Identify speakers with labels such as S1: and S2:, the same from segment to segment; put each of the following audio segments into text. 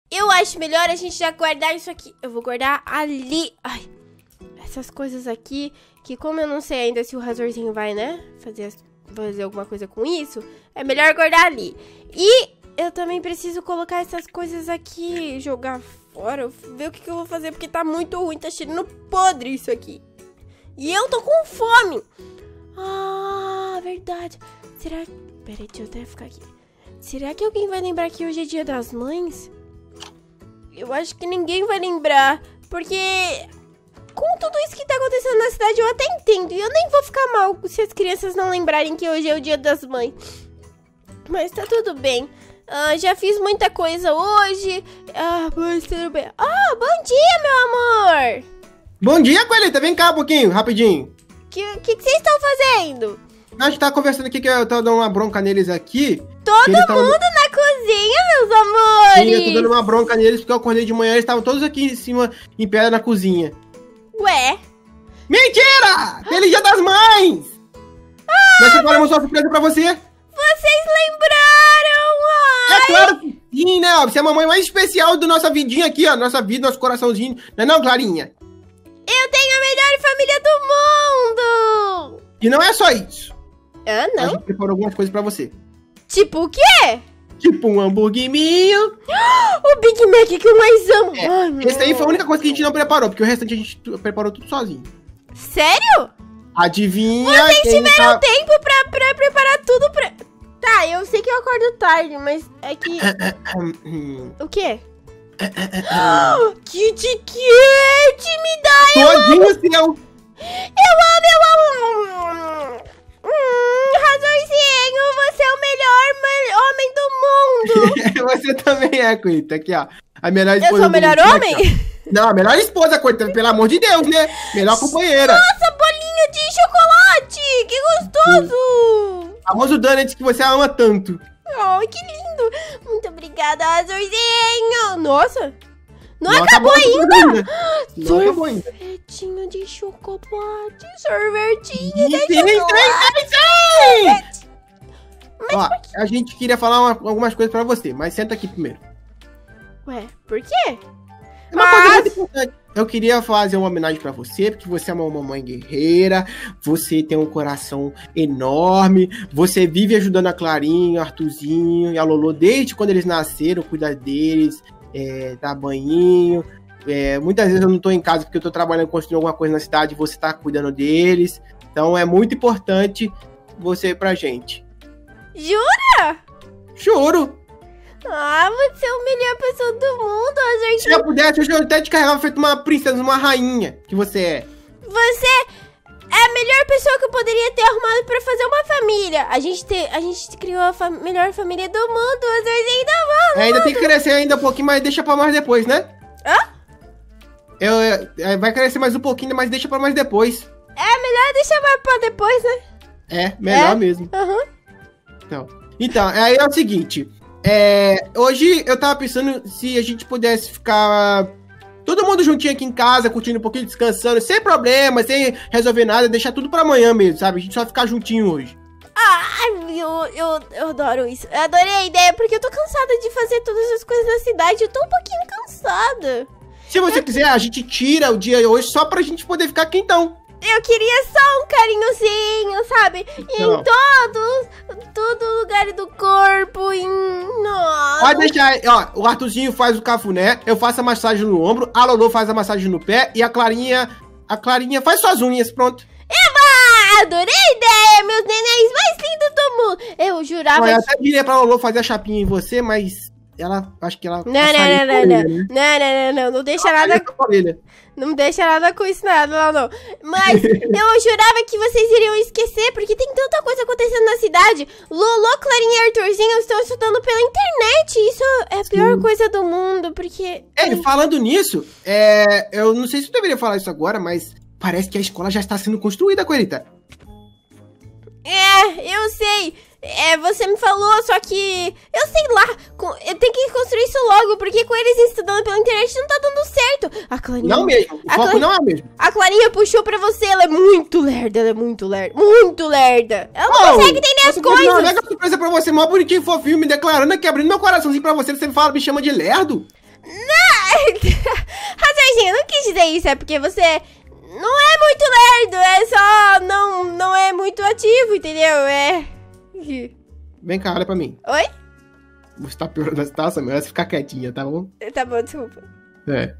S1: eu acho melhor a gente já guardar isso aqui. Eu vou guardar ali. Ai, essas coisas aqui, que como eu não sei ainda se o Razorzinho vai, né, fazer alguma coisa com isso, é melhor guardar ali. E eu também preciso colocar essas coisas aqui, jogar fora, ver o que eu vou fazer, porque tá muito ruim, tá cheirando podre isso aqui. E eu tô com fome. Ah, verdade. Será... Peraí, deixa eu até ficar aqui. Será que alguém vai lembrar que hoje é Dia das Mães? Eu acho que ninguém vai lembrar, porque com tudo isso que tá acontecendo na cidade, eu até entendo. E eu nem vou ficar mal se as crianças não lembrarem que hoje é o Dia das Mães. Mas tá tudo bem. Já fiz muita coisa hoje. Mas tudo bem. Bom dia, meu amor.
S2: Bom dia, Coelhita. Vem cá um pouquinho, rapidinho.
S1: O que vocês estão fazendo?
S2: A gente tá conversando aqui que eu tô dando uma bronca neles aqui.
S1: Todo mundo na cozinha, meus amores.
S2: Sim, eu tô dando uma bronca neles porque eu acordei de manhã e eles estavam todos aqui em cima, em pé na cozinha.
S1: Ué?
S2: Mentira! Feliz Dia das Mães! Nós preparamos uma surpresa pra você.
S1: Vocês lembraram?
S2: É claro que sim, né? Você é a mamãe mais especial da nossa vidinha aqui, ó. Nossa vida, nosso coraçãozinho. Não é não, Clarinha?
S1: Eu tenho a melhor família do mundo!
S2: E não é só isso.
S1: Não?
S2: A gente preparou algumas coisas pra você.
S1: Tipo o quê?
S2: Tipo um hambúrguerzinho.
S1: O Big Mac que eu mais amo.
S2: Esse aí foi a única coisa que a gente não preparou, porque o restante a gente preparou tudo sozinho.
S1: Sério?
S2: Adivinha?
S1: Vocês tiveram tempo pra preparar tudo pra... Tá, eu sei que eu acordo tarde, mas é que... O quê? Kit Kat, me dá!
S2: Todinho seu!
S1: Eu amo! Razorzinho, você é o melhor homem do mundo!
S2: Você também é, Coita. Aqui, ó. A melhor esposa.
S1: Eu sou o melhor homem?
S2: Aqui, não, a melhor esposa, Coita. Pelo amor de Deus, né? Melhor companheira.
S1: Nossa, bolinho de chocolate! Que gostoso!
S2: O famoso donuts que você ama tanto.
S1: Ai, que lindo! Muito obrigada, Razorzinho! Nossa! Não
S2: Não
S1: acabou ainda!
S2: Não acabou ainda.
S1: Sorvetinho de chocolate, sorvetinho de
S2: Sim!
S1: chocolate.
S2: Ó, a gente queria falar algumas coisas pra você, mas senta aqui primeiro.
S1: Ué, por quê?
S2: É uma coisa muito importante. Eu queria fazer uma homenagem pra você, porque você é uma mamãe guerreira, você tem um coração enorme, você vive ajudando a Clarinha, o Arthurzinho e a Lolo desde quando eles nasceram, cuida deles, dá banhinho. Muitas vezes eu não tô em casa porque eu tô trabalhando, construindo alguma coisa na cidade e você tá cuidando deles. Então é muito importante você pra gente.
S1: Jura?
S2: Juro!
S1: Você é a melhor pessoa do mundo, Razorzinho.
S2: Se eu pudesse, eu até te carregava feito uma princesa, uma rainha que você é.
S1: Você é a melhor pessoa que eu poderia ter arrumado pra fazer uma família. A gente criou a melhor família do mundo, Razorzinho da mão.
S2: Ainda tem que crescer ainda um pouquinho, mas deixa pra mais depois, né? Vai crescer mais um pouquinho, mas deixa pra mais depois.
S1: É melhor deixar mais pra depois, né?
S2: Melhor mesmo. Então, aí é o seguinte. Hoje eu tava pensando se a gente pudesse ficar todo mundo juntinho aqui em casa, curtindo um pouquinho, descansando, sem problema, sem resolver nada, deixar tudo pra amanhã mesmo, sabe? A gente só ficar juntinho hoje.
S1: Eu adoro isso. Eu adorei a ideia, porque eu tô cansada de fazer todas as coisas na cidade. Eu tô um pouquinho cansada.
S2: Se você quiser, a gente tira o dia hoje só pra gente poder ficar aqui então.
S1: Eu queria só um carinhozinho, sabe? Em todo lugar do corpo. Nossa.
S2: Pode deixar, ó. O Arthurzinho faz o cafuné, eu faço a massagem no ombro, a Lolo faz a massagem no pé e a Clarinha faz suas unhas, pronto.
S1: Eba! Adorei a ideia, meus nenéns mais lindos do mundo. Eu jurava
S2: Eu até diria pra Lolo fazer a chapinha em você, mas acho que ela...
S1: Não deixa nada... Não deixa nada com isso, não. Mas eu jurava que vocês iriam esquecer, porque tem tanta coisa acontecendo na cidade. Lolo, Clarinha e Arthurzinho estão estudando pela internet. Isso é a pior coisa do mundo, porque...
S2: Falando nisso, eu não sei se eu deveria falar isso agora, mas parece que a escola já está sendo construída, Coelhita.
S1: Eu sei. Você me falou, só que... Eu sei lá. Eu tenho que construir isso logo, porque com eles estudando pela internet não tá dando certo. A Clarinha...
S2: Não mesmo. O foco não é mesmo.
S1: A Clarinha puxou pra você. Ela é muito lerda. Muito lerda. Ela não consegue entender as coisas.
S2: Uma mega surpresa pra você. Mó bonitinho, fofinho, me declarando aqui, abrindo meu coraçãozinho pra você. Você me chama de lerdo?
S1: Razorzinho, eu não quis dizer isso, é porque você não é muito lerdo, é só não é muito ativo, entendeu?
S2: Vem cá, olha pra mim.
S1: Oi?
S2: Você tá piorando a situação, melhor você ficar quietinha, tá bom?
S1: Tá bom, desculpa.
S2: É.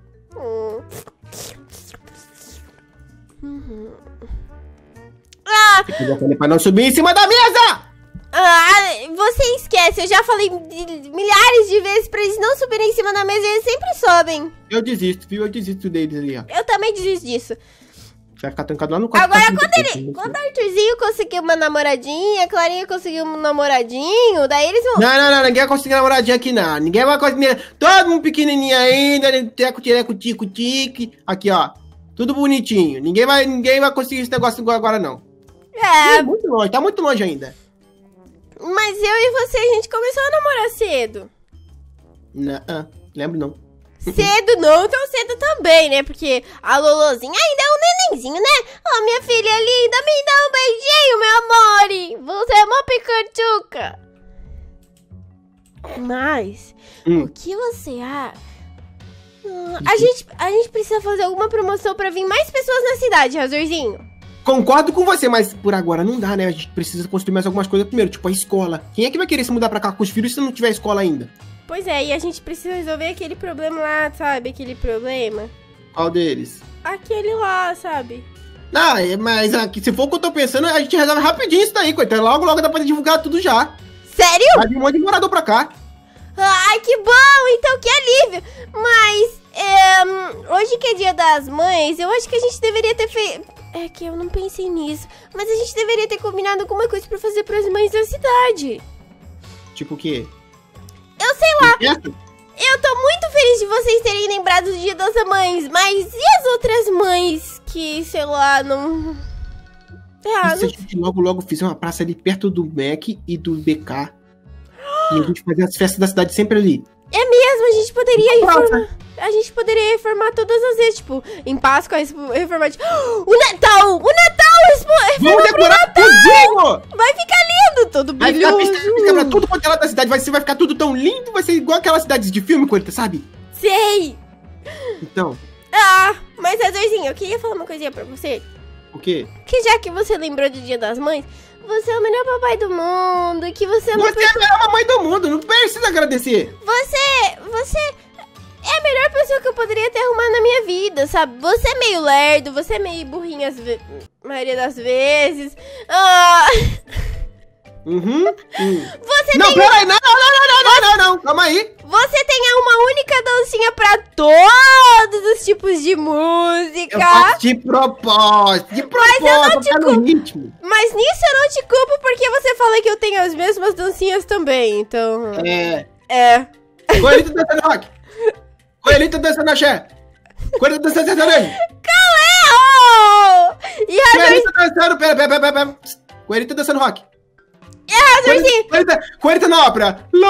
S2: Eu falei pra não subir em cima da mesa!
S1: Você esquece, eu já falei milhares de vezes pra eles não subirem em cima da mesa e eles sempre sobem.
S2: Eu desisto, viu? Eu desisto deles ali, ó.
S1: Eu também desisto disso.
S2: Você vai ficar trancado lá no quarto.
S1: Agora, quando o Arthurzinho conseguiu uma namoradinha, a Clarinha conseguiu um namoradinho, daí eles vão...
S2: Não, ninguém vai conseguir namoradinha aqui, não. Ninguém vai conseguir... Todo mundo pequenininho ainda, teco, tique. Aqui, ó. Tudo bonitinho. Ninguém vai conseguir esse negócio agora, não. Muito longe, tá muito longe ainda.
S1: Mas eu e você, a gente começou a namorar cedo.
S2: Não, lembro não.
S1: Cedo não, tão cedo também, né? Porque a Lolozinha ainda é um nenenzinho, né? Oh, minha filha linda, me dá um beijinho, meu amor. Você é uma picantuca. Mas, o que você acha? A gente precisa fazer alguma promoção pra vir mais pessoas na cidade, Razorzinho.
S2: Concordo com você, mas por agora não dá, né? A gente precisa construir mais algumas coisas primeiro, tipo a escola. Quem é que vai querer se mudar pra cá com os filhos se não tiver escola ainda?
S1: Pois é, e a gente precisa resolver aquele problema lá, sabe? Aquele problema.
S2: Qual deles?
S1: Aquele lá, sabe?
S2: Não, mas se for o que eu tô pensando, a gente resolve rapidinho isso daí, coitado. Logo dá pra divulgar tudo já.
S1: Sério?
S2: Vai vir um monte de morador pra cá.
S1: Ai, que bom! Então, que alívio! Mas, hoje que é dia das mães, eu acho que a gente deveria ter feito... É que eu não pensei nisso. Mas a gente deveria ter combinado alguma coisa pra fazer pras mães da cidade.
S2: Tipo o quê?
S1: Eu sei lá. Eu tô muito feliz de vocês terem lembrado do Dia das Mães. Mas e as outras mães que, sei lá, não...
S2: E se a gente logo fizer uma praça ali perto do Mac e do BK? E a gente fazer as festas da cidade sempre ali.
S1: É mesmo, a gente poderia reformar todas as vezes, tipo, em Páscoa, reformar, tipo, o Natal!
S2: Vamos decorar tudo!
S1: Vai ficar lindo, todo brilhoso!
S2: Vai ficar pra tudo quanto é lá da cidade, vai ficar tudo tão lindo, vai ser igual aquelas cidades de filme, Coelho, sabe?
S1: Sei!
S2: Então...
S1: mas Razorzinho, eu queria falar uma coisinha pra você.
S2: O quê?
S1: Que já que você lembrou do Dia das Mães, você é o melhor papai do mundo, que você é
S2: uma Você é a melhor mamãe do mundo, não precisa agradecer.
S1: Você é a melhor pessoa que eu poderia ter arrumado na minha vida, sabe? Você é meio lerdo, você é meio burrinho a maioria das vezes. Você
S2: não,
S1: tem...
S2: peraí, não, calma aí.
S1: Você tem uma única dancinha pra todos os tipos de música.
S2: Eu faço de propósito, mas eu não te culpo.
S1: Mas nisso eu não te culpo porque você fala que eu tenho as mesmas dancinhas também, então...
S2: Coelhito dançando rock. Coelhito dançando axé. Coelhito dançando sertanejo.
S1: Calma!
S2: Coelhito dançando... Pera. Coelhito dançando rock. Coelhito na ópera. E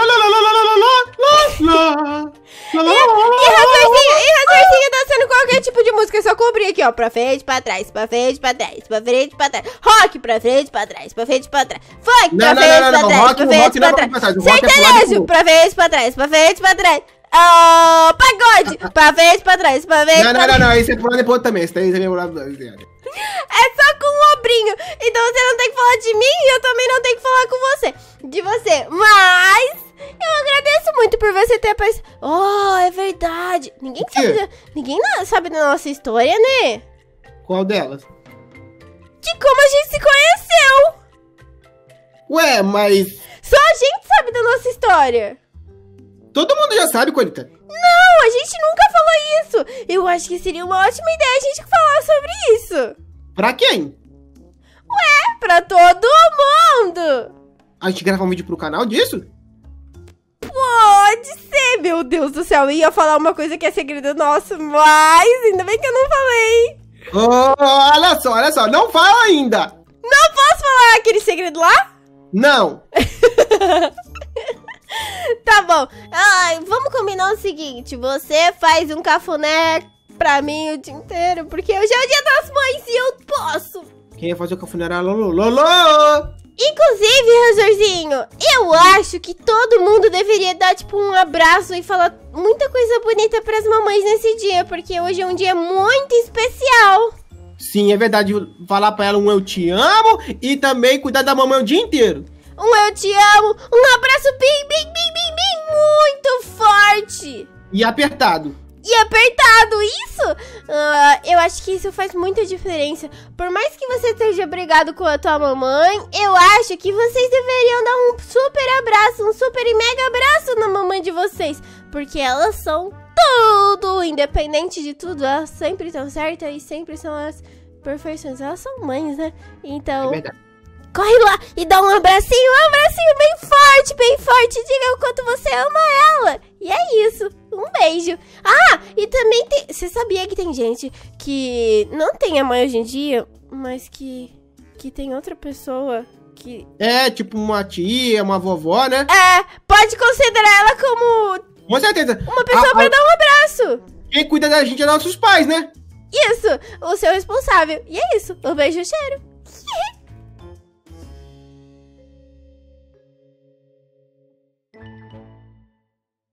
S1: Razorzinho dançando qualquer tipo de música. Eu só cobri aqui, ó. Pra frente, pra trás, pra frente, pra trás, pra frente, pra trás. Rock, pra frente, pra trás, pra frente, pra trás. Funk, pra frente, pra trás, pra frente, pra trás. Sertanejo, pra frente, pra trás, pra frente, pra trás. Pagode, pra frente, pra trás, pra frente, pra trás.
S2: Não, esse é pro lado e pro outro também. Esse daí é meu lado.
S1: É só com um ombrinho. Então você não tem que falar de mim e eu também não tenho que falar com você. De você. Mas eu agradeço muito por você ter aparecido. É verdade. Ninguém sabe da nossa história, né?
S2: Qual delas?
S1: De como a gente se conheceu.
S2: Ué, mas...
S1: Só a gente sabe da nossa história.
S2: Todo mundo já sabe, Coelhita.
S1: Não, a gente nunca falou isso. Eu acho que seria uma ótima ideia a gente falar sobre isso.
S2: Pra quem?
S1: Ué, pra todo mundo.
S2: A gente grava um vídeo pro canal disso?
S1: Pode ser, meu Deus do céu. Eu ia falar uma coisa que é segredo nosso, mas ainda bem que eu não falei.
S2: Olha só, não fala ainda.
S1: Não posso falar aquele segredo lá?
S2: Não.
S1: Tá bom. Vamos combinar o seguinte. Você faz um cafuné pra mim o dia inteiro, porque hoje é o Dia das Mães e eu posso.
S2: Quem ia fazer o cafuné era Lolo?
S1: Inclusive, Razorzinho, eu acho que todo mundo deveria dar, tipo, um abraço e falar muita coisa bonita pras mamães nesse dia, porque hoje é um dia muito especial.
S2: Sim, é verdade. Falar pra ela um eu te amo e também cuidar da mamãe o dia inteiro.
S1: Um eu te amo, um abraço bem muito forte.
S2: E apertado.
S1: E apertado, isso? Eu acho que isso faz muita diferença. Por mais que você esteja brigado com a tua mamãe, eu acho que vocês deveriam dar um super abraço, um super e mega abraço na mamãe de vocês. Porque elas são tudo, independente de tudo, elas sempre estão certas e sempre são as perfeições. Elas são mães, né? Então,
S2: É verdade.
S1: corre lá e dá um abracinho bem forte. Diga o quanto você ama ela. E é isso. Um beijo. Ah, e também tem... Você sabia que tem gente que não tem a mãe hoje em dia, mas que tem outra pessoa que...
S2: É, tipo uma tia, uma vovó, né?
S1: É, pode considerar ela como
S2: Com certeza.
S1: uma pessoa pra dar um abraço.
S2: Quem cuida da gente é nossos pais, né?
S1: Isso, o seu responsável. E é isso. Um beijo, cheiro.